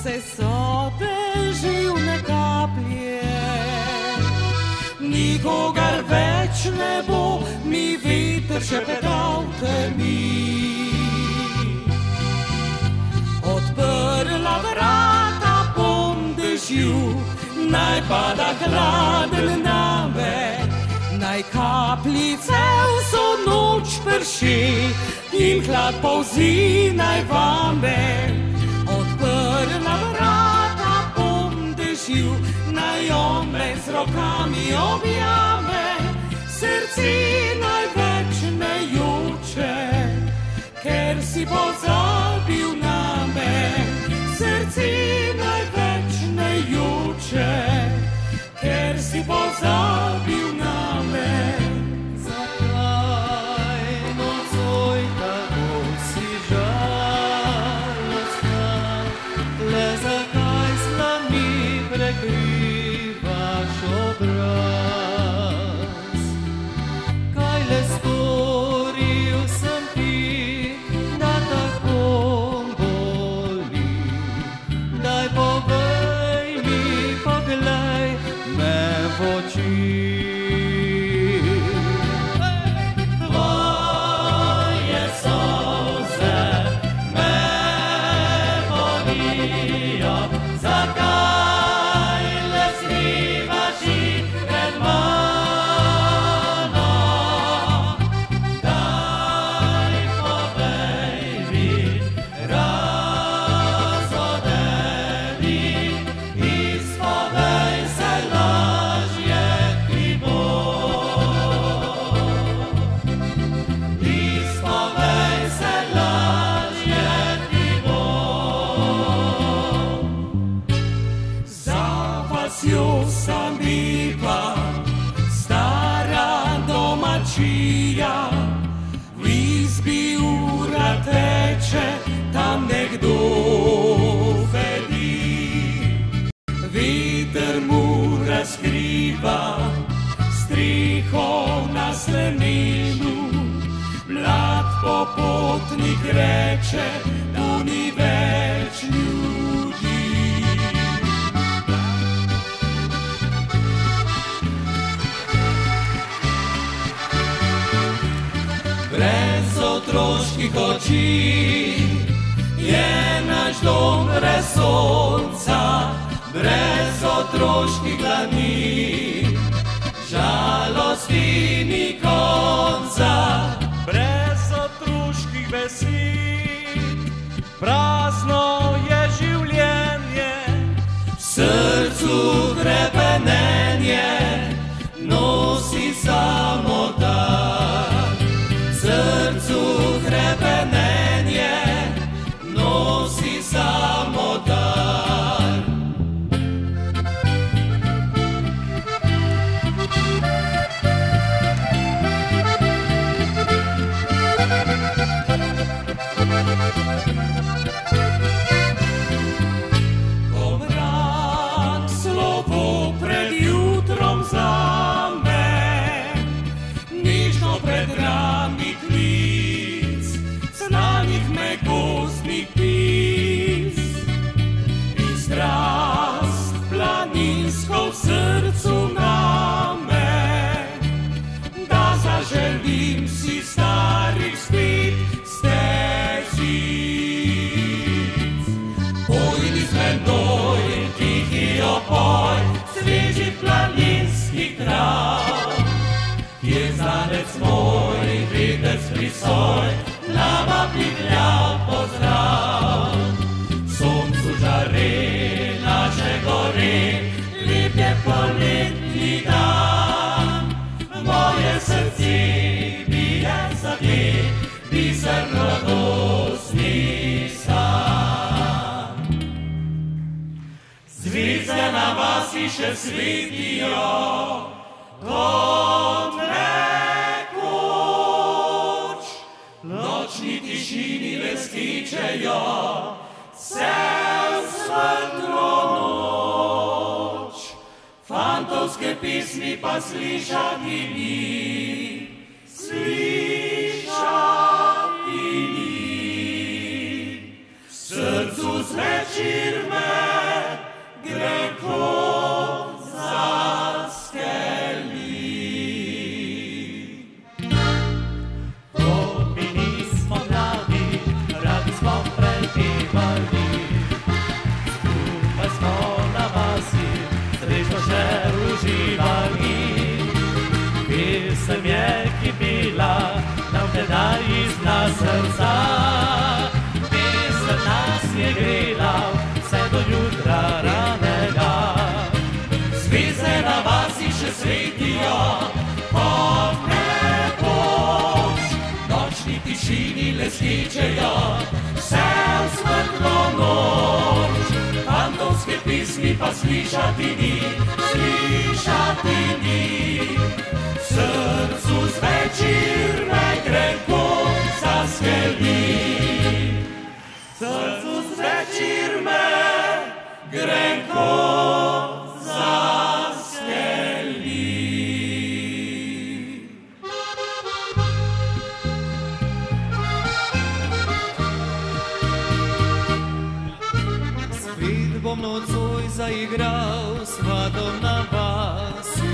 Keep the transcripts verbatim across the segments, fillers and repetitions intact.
se sobeživne kaplje. Nikogar več ne bo, mi veter šepetavte mi. Odprla vrata bom dežju, naj pada hladen name, naj kapljice vso noč prši in hlad polzi naj vame. Odprla vrata bom dežju, naj on me z rokami objame, srce naj več ne joče, ker si pozabil name. Srce naj več ne joče, ker si pozabil name. Zakaj nocoj tako si žalostna, le zakaj s dlanmi prekrivaš obraz? Kaj le storil sem ti, da tako boli? Daj povej mi, poglej me v oči. Tvoje solze me bolijo, zakaj le skrivaš jih pred mano? Daj povej mi, razodeni, izpovej se, lažje ti bo. Izpovej se, lažje ti bo. Za vasjo samiva, stara domačija, v izbi ura teče, tam nekdo vedi. Veter mu razkriva streho na slemenu, mlad popotnik reče, tu ni več ljudi. Brez otroških oči je naš dom brez sonca, brez otroških dlani, žalosti ni konca. Brez otroških besed, prazno je življenje, V srcu hrepenenje nosi samo dar. V srcu hrepenenje nosi samo dar. Pomrak slovo pred jutrom zame, nežno pred rami klic znanih me gozdnih pis. In strast planinsko v srcu name, da zaželim si starih spet stezic. Pojdi z menoj, tihi opoj svežih planinskih trav, kjer znanec moj, vedec prisoj, nama prikljal pozdrav. Soncu žare naše gore, lep je poletni dan, moje srce bije za te, biser radostni san. Zvezde na vasi še svetijo, kot nekoč, nočni tišini leskičejo, vse v svetlo noč. Fantovske pesmi pa slišati ni, slišati ni. V srcu zvečer me greho Pesem je, ki bila nam tedaj iz nas srca. Pesem nas je grela vse do jutra ranega. Zvezde na vasi še svetijo, ob neboč, nočni tišini le skečejo, vse v svetlo noč. Fantovske pismi pa slišati ni, slišati ni. V srcu zvečer me greho zaskeli, v srcu zvečer me greho zaskeli. Spet bom nocoj zaigral svatom na vasi,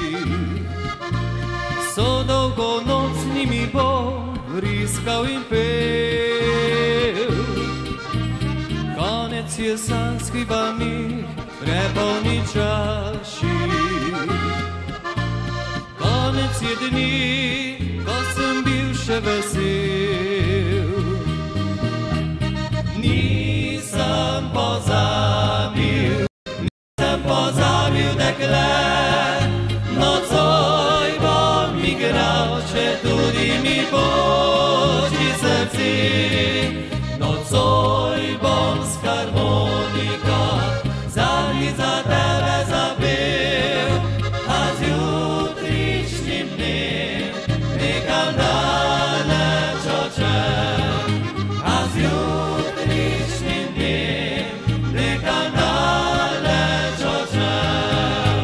so dolgo noč z njimi bom vriskal in pel. Konec jesenskih balnih prepolni čaši, konec je dni, ko sem bil še vesel. Nisem pozabil, nisem pozabil dekle, nocoj bom igral, če tudi mi boči srci. Nocoj bom s harmoniko zadnji za tebe zapel, a z jutrišnjim dnem nekam daleč odšel, a z jutrišnjim dnem nekam daleč odšel.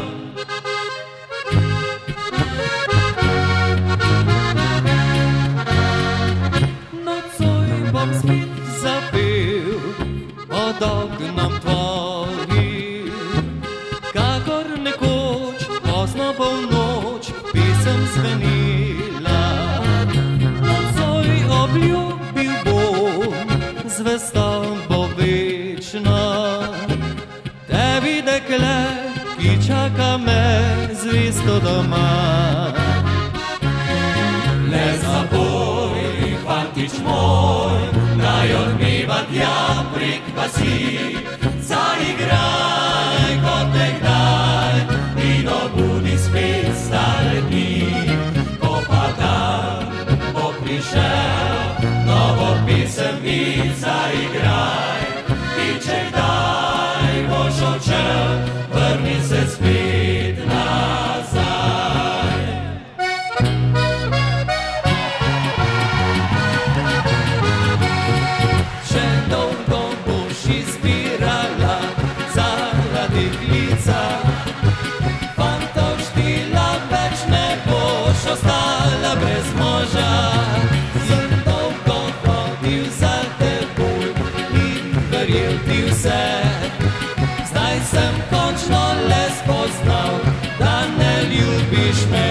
Nocoj bom spet zapel pod oknom tvojim, kakor nekoč pozno polnoč pesem zvenila. Nocoj obljubil bom, zvesto bo večno, tebi dekle, ki čaka me zvesto doma. Le zapoj, fantič moj, naj odmeva tja prek vasi. Zaigraj kot nekdaj in obudi spet stare dni. Ko pa dan bo prišel, novo pesem mi zaigraj. In če kdaj boš odšel, vrni se spet nazaj. Še dolgo boš izbirala zaradi klica, fantov štila več ne boš ostala brez moža. Sem dolgo hodil za teboj in verjel ti vse, zdaj sem končno le spoznal, da ne ljubiš me.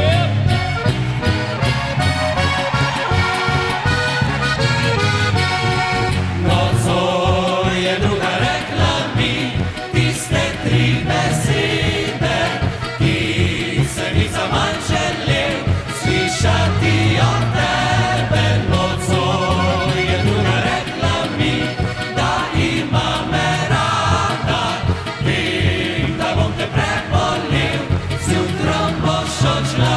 Nocoj je druga rekla mi tiste tri besede, ki se mi zaman želel slišati od tebe. Nocoj je druga rekla mi, da ima me rada, vem, da bom te prebolel, zjutrom boš odšla.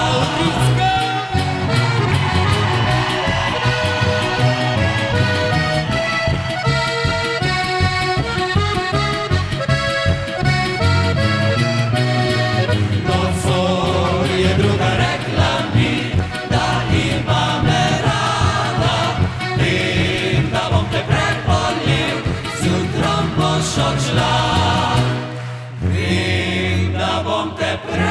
Nocoj je druga rekla mi, da ima me rada, vem, da bom te prebolel, zjutrom boš odšla. Vem, da bom te prebolel.